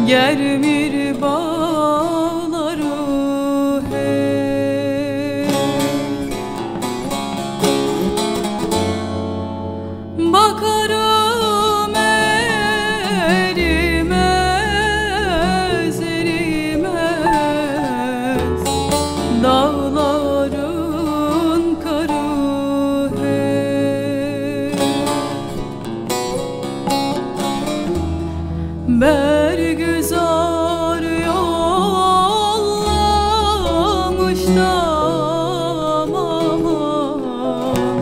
Germir bağları hey. Bakarım erimez, erimez dağların karı hey. Bergüzar yollamış da aman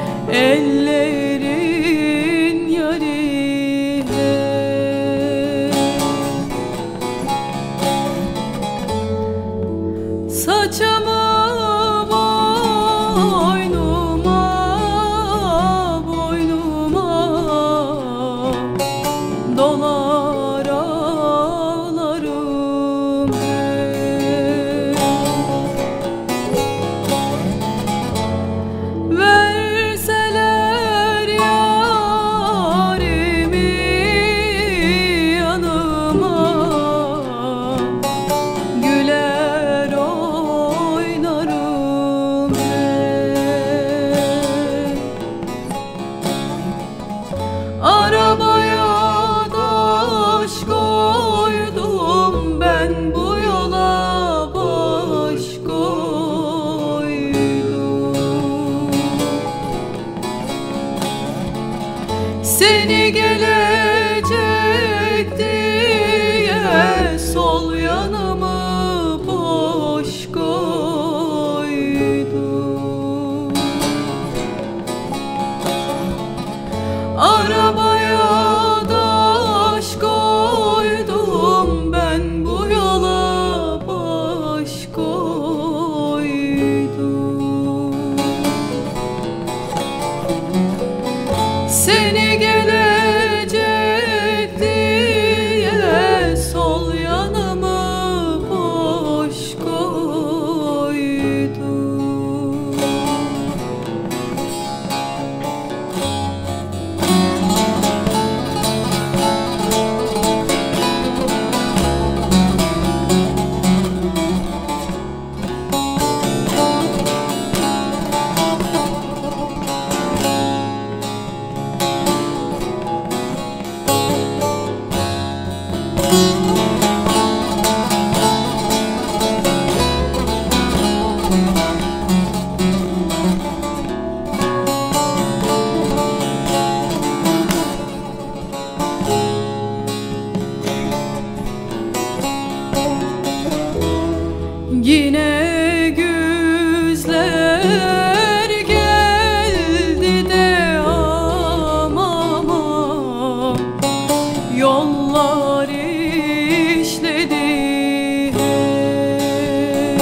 ellerin yari hey. Saçımı boynuma, boynuma dolar ağlarım hey. Verseler yarimi yanıma, güler oynarım hey. Arabaya taş koydum ben, bu yola baş koydum. Seni gelecek diye sol yanımı boş koydum. Arabaya taş koydum ben, bu yola baş koydum. Seni gelecek diye sol yanımı boş koydum. Yine güzler geldi de aman yollar işledi hey.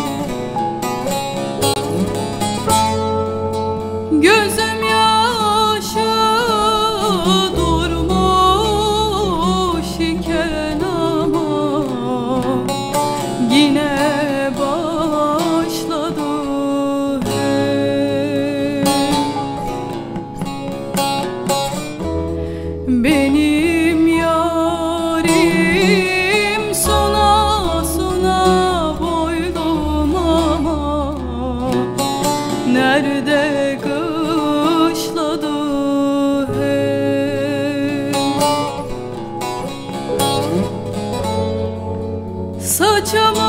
Gözüm yaşı durmuş iken aman yine başladı hey. Benim yarim sona sona boylum ama nerede kışladı hey. Saçımı